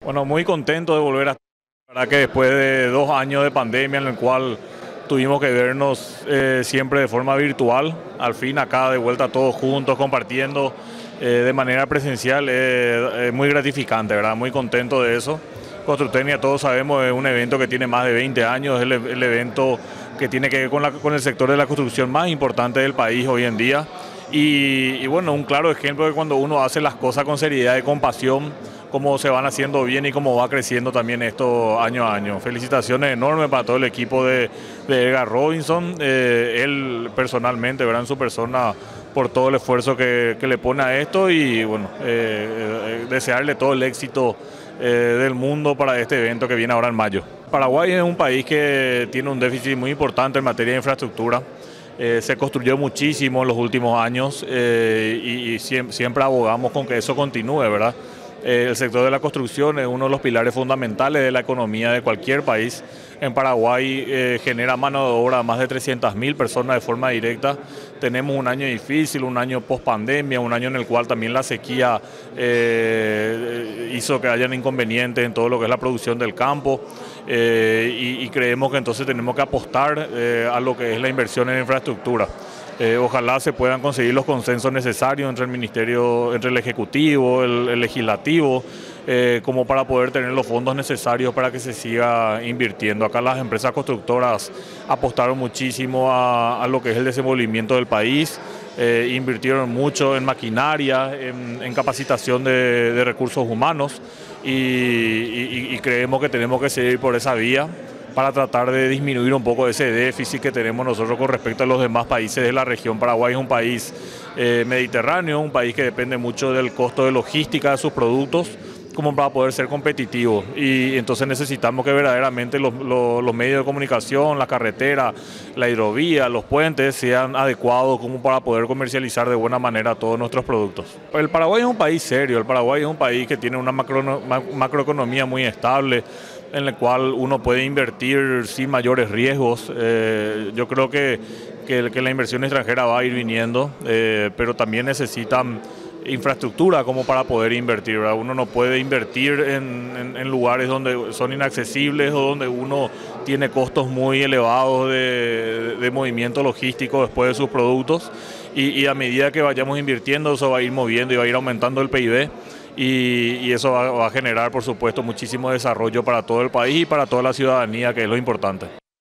Bueno, muy contento de volver a estar. La verdad que después de 2 años de pandemia en el cual tuvimos que vernos siempre de forma virtual, al fin acá de vuelta todos juntos compartiendo de manera presencial, es muy gratificante, ¿verdad? Muy contento de eso. Constructecnia, todos sabemos, es un evento que tiene más de 20 años, es el evento que tiene que ver con el sector de la construcción más importante del país hoy en día. Y bueno, un claro ejemplo de cuando uno hace las cosas con seriedad y con pasión, cómo se van haciendo bien y cómo va creciendo también esto año a año. Felicitaciones enormes para todo el equipo de Edgar Robinson, él personalmente, ¿verdad? En su persona, por todo el esfuerzo que le pone a esto y bueno, desearle todo el éxito del mundo para este evento que viene ahora en mayo. Paraguay es un país que tiene un déficit muy importante en materia de infraestructura. Se construyó muchísimo en los últimos años y siempre abogamos con que eso continúe, ¿verdad? El sector de la construcción es uno de los pilares fundamentales de la economía de cualquier país. En Paraguay genera mano de obra a más de 300.000 personas de forma directa. Tenemos un año difícil, un año post pandemia, un año en el cual también la sequía hizo que hayan inconvenientes en todo lo que es la producción del campo. Y creemos que entonces tenemos que apostar a lo que es la inversión en infraestructura. Ojalá se puedan conseguir los consensos necesarios entre el Ministerio, entre el Ejecutivo, el Legislativo, como para poder tener los fondos necesarios para que se siga invirtiendo. Acá las empresas constructoras apostaron muchísimo a lo que es el desenvolvimiento del país, invirtieron mucho en maquinaria, en capacitación de recursos humanos y creemos que tenemos que seguir por esa vía para tratar de disminuir un poco ese déficit que tenemos nosotros con respecto a los demás países de la región. Paraguay es un país mediterráneo, un país que depende mucho del costo de logística de sus productos como para poder ser competitivo, y entonces necesitamos que verdaderamente los medios de comunicación, la carretera, la hidrovía, los puentes sean adecuados como para poder comercializar de buena manera todos nuestros productos. El Paraguay es un país serio, el Paraguay es un país que tiene una macroeconomía muy estable, en el cual uno puede invertir sin mayores riesgos. Yo creo que la inversión extranjera va a ir viniendo, pero también necesitan infraestructura como para poder invertir, ¿verdad? Uno no puede invertir en lugares donde son inaccesibles o donde uno tiene costos muy elevados de movimiento logístico después de sus productos, y a medida que vayamos invirtiendo eso va a ir moviendo y va a ir aumentando el PIB. Y eso va a generar, por supuesto, muchísimo desarrollo para todo el país y para toda la ciudadanía, que es lo importante.